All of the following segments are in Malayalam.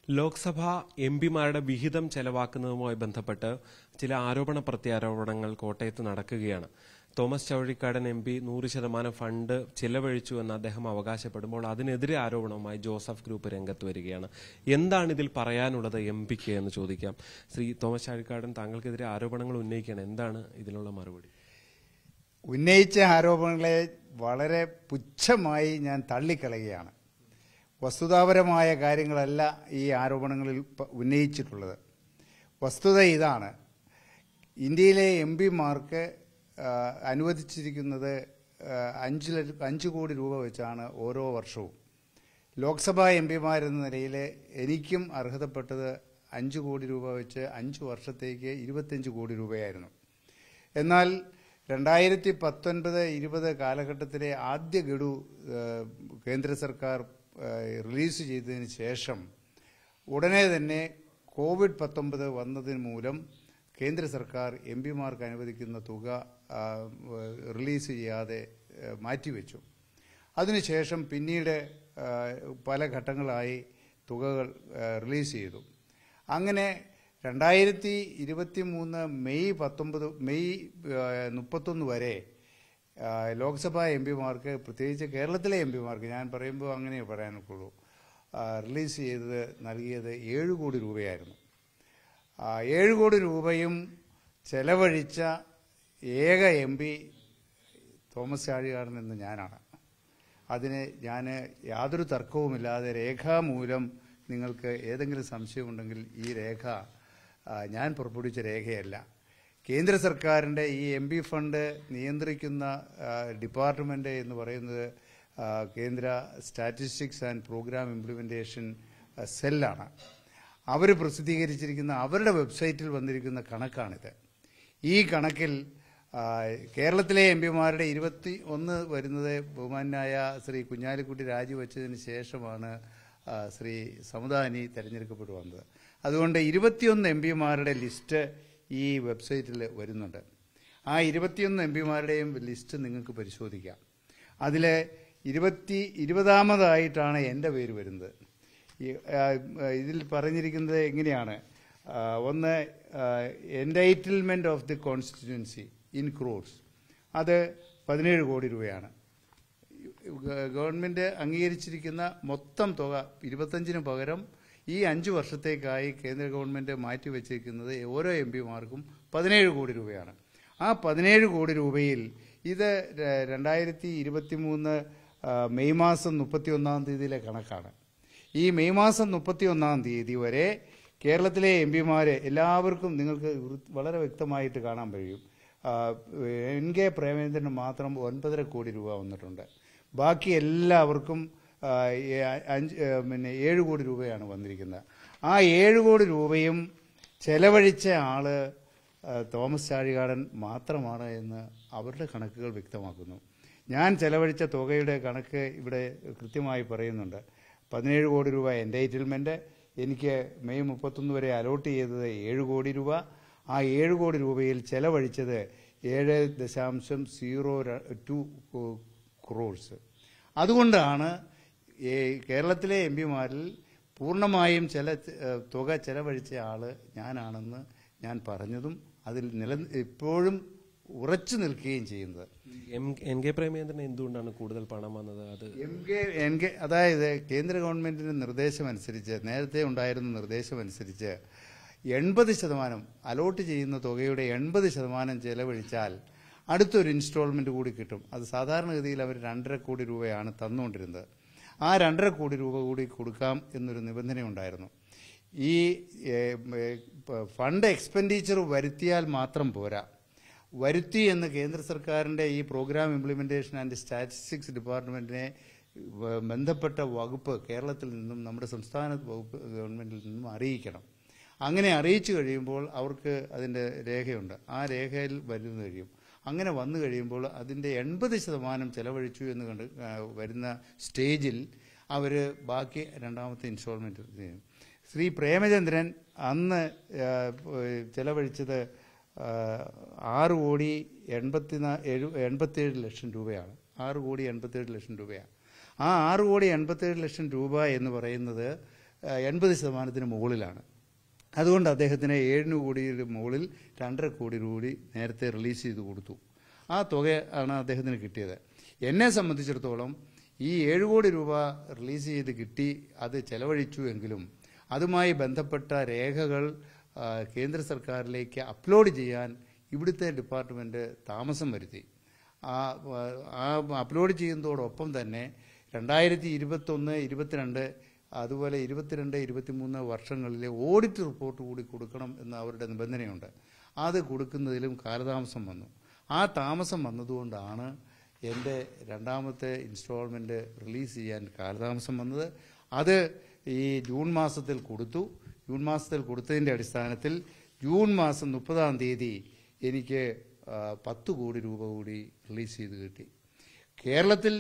ലോക്സഭാ എംപിമാരുടെ വിഹിതം ചെലവാക്കുന്നതുമായി ബന്ധപ്പെട്ട് ചില ആരോപണ പ്രത്യാരോപണങ്ങൾ കോട്ടയത്ത് നടക്കുകയാണ്. തോമസ് ചൗഴിക്കാടൻ MP 100% ഫണ്ട് ചെലവഴിച്ചുവെന്ന് അദ്ദേഹം അവകാശപ്പെടുമ്പോൾ അതിനെതിരെ ആരോപണവുമായി ജോസഫ് ഗ്രൂപ്പ് രംഗത്ത് വരികയാണ്. എന്താണ് ഇതിൽ പറയാനുള്ളത് MPക്ക് എന്ന് ചോദിക്കാം. ശ്രീ തോമസ് ചാഴിക്കാടൻ, താങ്കൾക്കെതിരെ ആരോപണങ്ങൾ ഉന്നയിക്കുകയാണ്. എന്താണ് ഇതിനുള്ള മറുപടി? ഉന്നയിച്ച ആരോപണങ്ങളെ വളരെ പുച്ഛമായി ഞാൻ തള്ളിക്കളയുകയാണ്. വസ്തുതാപരമായ കാര്യങ്ങളല്ല ഈ ആരോപണങ്ങളിൽ ഉന്നയിച്ചിട്ടുള്ളത്. വസ്തുത ഇതാണ്: ഇന്ത്യയിലെ MPമാർക്ക് അനുവദിച്ചിരിക്കുന്നത് 5 കോടി രൂപ വെച്ചാണ് ഓരോ വർഷവും. ലോക്സഭാ MPമാരെന്ന നിലയിൽ എനിക്കും അർഹതപ്പെട്ടത് 5 കോടി രൂപ വെച്ച് 5 വർഷത്തേക്ക് 25 കോടി രൂപയായിരുന്നു. എന്നാൽ 2019-20 കാലഘട്ടത്തിലെ ആദ്യ ഗഡു കേന്ദ്ര സർക്കാർ റിലീസ് ചെയ്തതിന് ശേഷം ഉടനെ തന്നെ COVID-19 വന്നതിന് മൂലം കേന്ദ്ര സർക്കാർ MPമാർക്ക് അനുവദിക്കുന്ന തുക റിലീസ് ചെയ്യാതെ മാറ്റിവെച്ചു. അതിനുശേഷം പിന്നീട് പല ഘട്ടങ്ങളായി തുകകൾ റിലീസ് ചെയ്തു. അങ്ങനെ 2023 മെയ് 31 വരെ ലോക്സഭാ MPമാർക്ക്, പ്രത്യേകിച്ച് കേരളത്തിലെ MPമാർക്ക്, ഞാൻ പറയുമ്പോൾ അങ്ങനെ പറയാനൊക്കുള്ളൂ, റിലീസ് ചെയ്തത് നൽകിയത് 7 കോടി രൂപയായിരുന്നു. 7 കോടി രൂപയും ചെലവഴിച്ച ഏക MP തോമസ് ചാഴികാടൻ എന്ന ഞാനാണ്. അതിന് ഞാൻ യാതൊരു തർക്കവുമില്ലാതെ രേഖാമൂലം, നിങ്ങൾക്ക് ഏതെങ്കിലും സംശയമുണ്ടെങ്കിൽ ഈ രേഖ ഞാൻ പുറപ്പെടുവിച്ച രേഖയല്ല. കേന്ദ്ര സർക്കാരിൻ്റെ ഈ MP ഫണ്ട് നിയന്ത്രിക്കുന്ന ഡിപ്പാർട്ട്മെൻറ്റ് എന്ന് പറയുന്നത് കേന്ദ്ര സ്റ്റാറ്റിസ്റ്റിക്സ് ആൻഡ് പ്രോഗ്രാം ഇംപ്ലിമെൻറ്റേഷൻ സെല്ലാണ്. അവർ പ്രസിദ്ധീകരിച്ചിരിക്കുന്ന അവരുടെ വെബ്സൈറ്റിൽ വന്നിരിക്കുന്ന കണക്കാണിത്. ഈ കണക്കിൽ കേരളത്തിലെ MPമാരുടെ 21 വരുന്നത് ബഹുമാനായ ശ്രീ കുഞ്ഞാലിക്കുട്ടി രാജിവെച്ചതിന് ശേഷമാണ് ശ്രീ സമുദാനി തിരഞ്ഞെടുക്കപ്പെട്ടു വന്നത്. അതുകൊണ്ട് 21 MPമാരുടെ ലിസ്റ്റ് ഈ വെബ്സൈറ്റിൽ വരുന്നുണ്ട്. ആ 21 MPമാരുടെയും ലിസ്റ്റ് നിങ്ങൾക്ക് പരിശോധിക്കാം. അതിൽ 20ാമതായിട്ടാണ് എൻ്റെ പേര് വരുന്നത്. ഇതിൽ പറഞ്ഞിരിക്കുന്നത് എങ്ങനെയാണ്: ഒന്ന്, entitlement of the constituency in crores, അത് 17 കോടി രൂപയാണ്. ഗവൺമെൻറ് അംഗീകരിച്ചിരിക്കുന്ന മൊത്തം തുക 25-ന് പകരം ഈ 5 വർഷത്തേക്കായി കേന്ദ്ര ഗവൺമെൻറ് മാറ്റിവെച്ചിരിക്കുന്നത് ഓരോ MPമാർക്കും 17 കോടി രൂപയാണ്. ആ 17 കോടി രൂപയിൽ ഇത് 2023 മെയ് മാസം 31-ാം തീയതിയിലെ കണക്കാണ്. ഈ മെയ് മാസം 31-ാം തീയതി വരെ കേരളത്തിലെ MPമാർ എല്ലാവർക്കും നിങ്ങൾക്ക് വളരെ വ്യക്തമായിട്ട് കാണാൻ കഴിയും. NK പ്രേമചന്ദ്രന് മാത്രം 9.5 കോടി രൂപ വന്നിട്ടുണ്ട്. ബാക്കി എല്ലാവർക്കും 7 കോടി രൂപയാണ് വന്നിരിക്കുന്നത്. ആ 7 കോടി രൂപയും ചെലവഴിച്ച ആള് തോമസ് ചാഴികാടൻ മാത്രമാണ് എന്ന് അവരുടെ കണക്കുകൾ വ്യക്തമാക്കുന്നു. ഞാൻ ചെലവഴിച്ച തുകയുടെ കണക്ക് ഇവിടെ കൃത്യമായി പറയുന്നുണ്ട്. 17 കോടി രൂപ എൻടൈറ്റിൽമെൻറ്റ്, എനിക്ക് മെയ് 31 വരെ അലോട്ട് ചെയ്തത് 7 കോടി രൂപ. ആ 7 കോടി രൂപയിൽ ചെലവഴിച്ചത് 7.02 ക്രോഡ്സ്. അതുകൊണ്ടാണ് കേരളത്തിലെ MPമാരിൽ പൂർണ്ണമായും തുക ചെലവഴിച്ച ആൾ ഞാനാണെന്ന് ഞാൻ പറഞ്ഞതും അതിൽ ഇപ്പോഴും ഉറച്ചു നിൽക്കുകയും ചെയ്യുന്നത്. NK പ്രേമചന്ദ്രൻ എന്തുകൊണ്ടാണ് കൂടുതൽ പണം വന്നത്? അത് അതായത് കേന്ദ്ര ഗവൺമെൻറ്റിൻ്റെ നിർദ്ദേശമനുസരിച്ച്, നേരത്തെ ഉണ്ടായിരുന്ന നിർദ്ദേശമനുസരിച്ച് 80% അലോട്ട് ചെയ്യുന്ന തുകയുടെ 80% ചെലവഴിച്ചാൽ അടുത്തൊരു ഇൻസ്റ്റാൾമെൻറ്റ് കൂടി കിട്ടും. അത് സാധാരണഗതിയിൽ അവർ 2.5 കോടി രൂപയാണ് തന്നുകൊണ്ടിരുന്നത്. ആ 2.5 കോടി രൂപ കൂടി കൊടുക്കാം എന്നൊരു നിബന്ധനയുണ്ടായിരുന്നു. ഈ ഫണ്ട് എക്സ്പെൻഡിച്ചർ വരുത്തിയാൽ മാത്രം പോരാ, വരുത്തി എന്ന് കേന്ദ്ര സർക്കാരിൻ്റെ ഈ പ്രോഗ്രാം ഇംപ്ലിമെൻറ്റേഷൻ ആൻഡ് സ്റ്റാറ്റിസ്റ്റിക്സ് ഡിപ്പാർട്ട്മെൻറ്റിനെ ബന്ധപ്പെട്ട വകുപ്പ് കേരളത്തിൽ നിന്നും നമ്മുടെ സംസ്ഥാന വകുപ്പ് ഗവൺമെൻറ്റിൽ നിന്നും അറിയിക്കണം. അങ്ങനെ അറിയിച്ചു കഴിയുമ്പോൾ അവർക്ക് അതിൻ്റെ രേഖയുണ്ട്. ആ രേഖയിൽ വരുന്ന കഴിയും. അങ്ങനെ വന്നു കഴിയുമ്പോൾ അതിൻ്റെ 80% ചെലവഴിച്ചു എന്ന് വരുന്ന സ്റ്റേജിൽ അവർ ബാക്കി രണ്ടാമത്തെ ഇൻസ്റ്റാൾമെൻറ്റ് ചെയ്യും. ശ്രീ പ്രേമചന്ദ്രൻ അന്ന് ചെലവഴിച്ചത് 6,87,00,000 രൂപയാണ്. 6,87,00,000 രൂപയാണ്. ആ 6,87,00,000 രൂപ എന്ന് പറയുന്നത് 80% മുകളിലാണ്. അതുകൊണ്ട് അദ്ദേഹത്തിന് 7 കോടിയുടെ മുകളിൽ 2.5 കോടി കൂടി നേരത്തെ റിലീസ് ചെയ്ത് കൊടുത്തു. ആ തുക ആണ് അദ്ദേഹത്തിന് കിട്ടിയത്. എന്നെ സംബന്ധിച്ചിടത്തോളം ഈ 7 കോടി രൂപ റിലീസ് ചെയ്ത് കിട്ടി, അത് ചെലവഴിച്ചു എങ്കിലും അതുമായി ബന്ധപ്പെട്ട രേഖകൾ കേന്ദ്ര സർക്കാരിലേക്ക് അപ്ലോഡ് ചെയ്യാൻ ഇവിടുത്തെ ഡിപ്പാർട്ട്മെൻറ്റ് താമസം വരുത്തി. ആ അപ്ലോഡ് ചെയ്യുന്നതോടൊപ്പം തന്നെ 2021, 22 അതുപോലെ 22, 23 വർഷങ്ങളിലെ ഓഡിറ്റ് റിപ്പോർട്ട് കൂടി കൊടുക്കണം എന്ന് അവരുടെ നിബന്ധനയുണ്ട്. അത് കൊടുക്കുന്നതിലും കാലതാമസം വന്നു. ആ താമസം വന്നതുകൊണ്ടാണ് എൻ്റെ രണ്ടാമത്തെ ഇൻസ്റ്റാൾമെൻറ്റ് റിലീസ് ചെയ്യാൻ കാലതാമസം വന്നത്. അത് ഈ ജൂൺ മാസത്തിൽ കൊടുത്തു. ജൂൺ മാസത്തിൽ കൊടുത്തതിൻ്റെ അടിസ്ഥാനത്തിൽ ജൂൺ മാസം 30-ാം തീയതി എനിക്ക് 10 കോടി രൂപ കൂടി റിലീസ് ചെയ്ത് കിട്ടി. കേരളത്തിൽ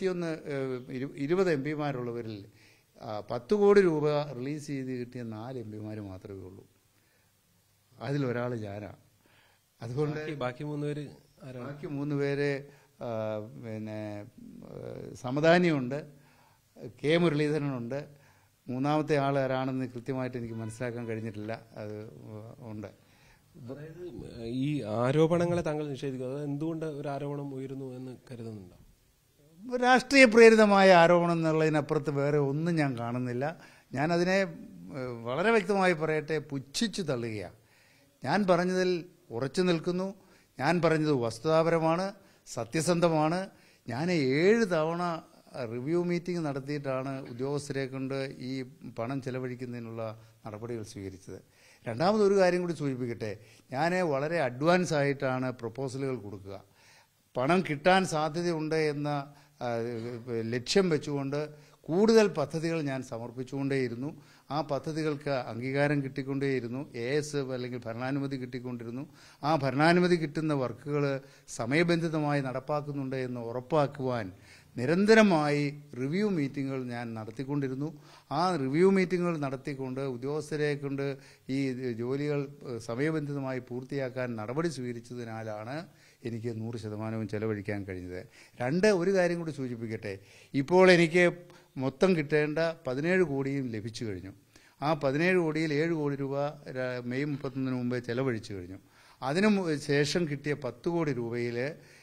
20 എംപിമാരുള്ളവരിൽ 10 കോടി രൂപ റിലീസ് ചെയ്ത് കിട്ടിയ 4 എംപിമാർ മാത്രമേ ഉള്ളൂ. അതിലൊരാൾ ഞാനാണ്. അതുകൊണ്ട് ബാക്കി 3 പേര് പിന്നെ സമദാനിയുണ്ട്, കെ മുരളീധരനുണ്ട്. മൂന്നാമത്തെ ആൾ ആരാണെന്ന് കൃത്യമായിട്ട് എനിക്ക് മനസ്സിലാക്കാൻ കഴിഞ്ഞിട്ടില്ല. അത് ഉണ്ട്. അതായത് ഈ ആരോപണങ്ങളെ താങ്കൾ നിഷേധിക്കുക, അത് എന്തുകൊണ്ട് ഒരു ആരോപണം ഉയരുന്നു എന്ന് കരുതുന്നുണ്ടോ? രാഷ്ട്രീയ പ്രേരിതമായ ആരോപണം എന്നുള്ളതിനപ്പുറത്ത് വേറെ ഒന്നും ഞാൻ കാണുന്നില്ല. ഞാനതിനെ വളരെ വ്യക്തമായി പറയട്ടെ, പുച്ഛിച്ചു തള്ളുകയാണ്. ഞാൻ പറഞ്ഞതിൽ ഉറച്ചു നിൽക്കുന്നു. ഞാൻ പറഞ്ഞത് വസ്തുതാപരമാണ്, സത്യസന്ധമാണ്. ഞാൻ 7 തവണ റിവ്യൂ മീറ്റിംഗ് നടത്തിയിട്ടാണ് ഉദ്യോഗസ്ഥരെ കൊണ്ട് ഈ പണം ചെലവഴിക്കുന്നതിനുള്ള നടപടികൾ സ്വീകരിച്ചത്. രണ്ടാമതൊരു കാര്യം കൂടി സൂചിപ്പിക്കട്ടെ, ഞാൻ വളരെ അഡ്വാൻസ് ആയിട്ടാണ് പ്രപ്പോസലുകൾ കൊടുക്കുക. പണം കിട്ടാൻ സാധ്യതയുണ്ട് എന്ന ലക്ഷ്യം വെച്ചുകൊണ്ട് കൂടുതൽ പദ്ധതികൾ ഞാൻ സമർപ്പിച്ചുകൊണ്ടേയിരുന്നു. ആ പദ്ധതികൾക്ക് അംഗീകാരം കിട്ടിക്കൊണ്ടേയിരുന്നു. AS അല്ലെങ്കിൽ ഭരണാനുമതി കിട്ടിക്കൊണ്ടിരുന്നു. ആ ഭരണാനുമതി കിട്ടുന്ന വർക്കുകൾ സമയബന്ധിതമായി നടപ്പാക്കുന്നുണ്ട് എന്ന് ഉറപ്പാക്കുവാൻ നിരന്തരമായി റിവ്യൂ മീറ്റിങ്ങുകൾ ഞാൻ നടത്തിക്കൊണ്ടിരുന്നു. ആ റിവ്യൂ മീറ്റിങ്ങുകൾ നടത്തിക്കൊണ്ട് ഉദ്യോഗസ്ഥരെ കൊണ്ട് ഈ ജോലികൾ സമയബന്ധിതമായി പൂർത്തിയാക്കാൻ നടപടി സ്വീകരിച്ചതിനാലാണ് എനിക്ക് 100% ചെലവഴിക്കാൻ കഴിഞ്ഞത്. ഒരു കാര്യം കൂടി സൂചിപ്പിക്കട്ടെ, ഇപ്പോൾ എനിക്ക് മൊത്തം കിട്ടേണ്ട 17 കോടിയും ലഭിച്ചു കഴിഞ്ഞു. ആ 17 കോടിയിൽ 7 കോടി രൂപ മെയ് 31 മുമ്പേ ചെലവഴിച്ചു കഴിഞ്ഞു. അതിനു ശേഷം കിട്ടിയ 10 കോടി രൂപയിൽ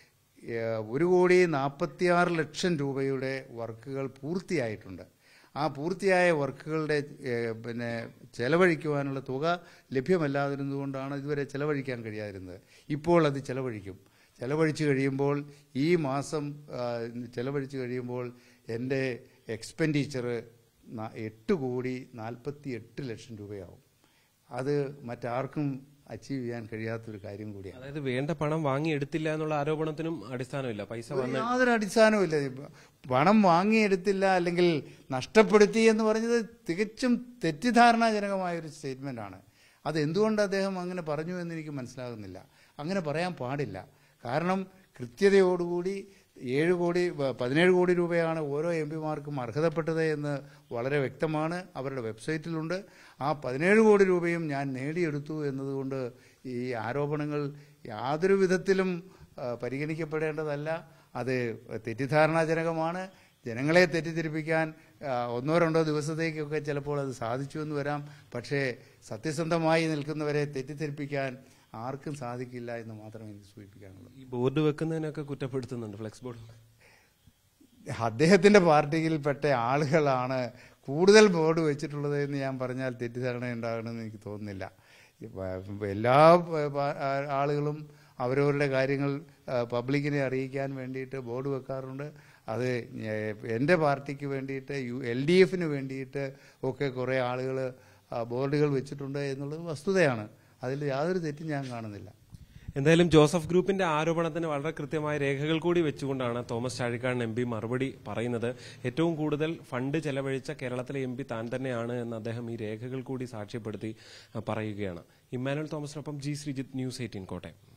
1,46,00,000 രൂപയുടെ വർക്കുകൾ പൂർത്തിയായിട്ടുണ്ട്. ആ പൂർത്തിയായ വർക്കുകളുടെ ചെലവഴിക്കുവാനുള്ള തുക ലഭ്യമല്ലാതിരുന്നതുകൊണ്ടാണ് ഇതുവരെ ചെലവഴിക്കാൻ കഴിയാതിരുന്നത്. ഇപ്പോൾ അത് ചെലവഴിച്ചു കഴിയുമ്പോൾ ഈ മാസം ചെലവഴിച്ചു കഴിയുമ്പോൾ എൻ്റെ എക്സ്പെൻഡിച്ചർ 8,48,00,000 രൂപയാവും. അത് മറ്റാർക്കും അച്ചീവ് ചെയ്യാൻ കഴിയാത്തൊരു കാര്യം കൂടിയാണ്. അതായത് വേണ്ട പണം വാങ്ങിയെടുത്തില്ല എന്നുള്ള ആരോപണത്തിനും അടിസ്ഥാനമില്ല, യാതൊരു അടിസ്ഥാനവുമില്ല. പണം വാങ്ങിയെടുത്തില്ല അല്ലെങ്കിൽ നഷ്ടപ്പെടുത്തി എന്ന് പറഞ്ഞത് തികച്ചും തെറ്റിദ്ധാരണാജനകമായൊരു സ്റ്റേറ്റ്മെൻ്റാണ്. അത് എന്തുകൊണ്ട് അദ്ദേഹം അങ്ങനെ പറഞ്ഞു എന്ന് എനിക്ക് മനസ്സിലാകുന്നില്ല. അങ്ങനെ പറയാൻ പാടില്ല. കാരണം കൃത്യതയോടുകൂടി 17 കോടി രൂപയാണ് ഓരോ എംപിമാർക്കും അർഹതപ്പെട്ടത് എന്ന് വളരെ വ്യക്തമാണ്, അവരുടെ വെബ്സൈറ്റിലുണ്ട്. ആ 17 കോടി രൂപയും ഞാൻ നേടിയെടുത്തു എന്നതുകൊണ്ട് ഈ ആരോപണങ്ങൾ യാതൊരു വിധത്തിലും പരിഗണിക്കപ്പെടേണ്ടതല്ല. അത് തെറ്റിദ്ധാരണാജനകമാണ്. ജനങ്ങളെ തെറ്റിദ്ധരിപ്പിക്കാൻ 1-2 ദിവസത്തേക്കൊക്കെ ചിലപ്പോൾ അത് സാധിച്ചു എന്ന് വരാം. പക്ഷേ സത്യസന്ധമായി നിൽക്കുന്നവരെ തെറ്റിദ്ധരിപ്പിക്കാൻ ആർക്കും സാധിക്കില്ല എന്ന് മാത്രമേ എനിക്ക് സൂചിപ്പിക്കാനുള്ളൂ. ഈ ബോർഡ് വെക്കുന്നതിനൊക്കെ കുറ്റപ്പെടുത്തുന്നുണ്ട്, ഫ്ലെക്സ് ബോർഡ്. അദ്ദേഹത്തിൻ്റെ പാർട്ടിയിൽപ്പെട്ട ആളുകളാണ് കൂടുതൽ ബോർഡ് വെച്ചിട്ടുള്ളത് എന്ന് ഞാൻ പറഞ്ഞാൽ തെറ്റിദ്ധാരണ ഉണ്ടാകണമെന്ന് എനിക്ക് തോന്നുന്നില്ല. എല്ലാ ആളുകളും അവരവരുടെ കാര്യങ്ങൾ പബ്ലിക്കിനെ അറിയിക്കാൻ വേണ്ടിയിട്ട് ബോർഡ് വെക്കാറുണ്ട്. അത് എൻ്റെ പാർട്ടിക്ക് വേണ്ടിയിട്ട് LDFന് വേണ്ടിയിട്ട് ഒക്കെ കുറേ ആളുകൾ ബോർഡുകൾ വെച്ചിട്ടുണ്ട് എന്നുള്ളത് വസ്തുതയാണ്. അതിൽ യാതൊരു തെറ്റും ഞാൻ കാണുന്നില്ല. എന്തായാലും ജോസഫ് ഗ്രൂപ്പിന്റെ ആരോപണത്തിന് വളരെ കൃത്യമായ രേഖകൾ കൂടി വെച്ചുകൊണ്ടാണ് തോമസ് ചാഴികാടൻ MP മറുപടി പറയുന്നത്. ഏറ്റവും കൂടുതൽ ഫണ്ട് ചെലവഴിച്ച കേരളത്തിലെ MP താൻ തന്നെയാണ് എന്ന് അദ്ദേഹം ഈ രേഖകൾ കൂടി സാക്ഷ്യപ്പെടുത്തി പറയുകയാണ്. ഇമ്മാനുവൽ തോമസിനൊപ്പം G. ശ്രീജിത്ത്, News 18 കോട്ടയം.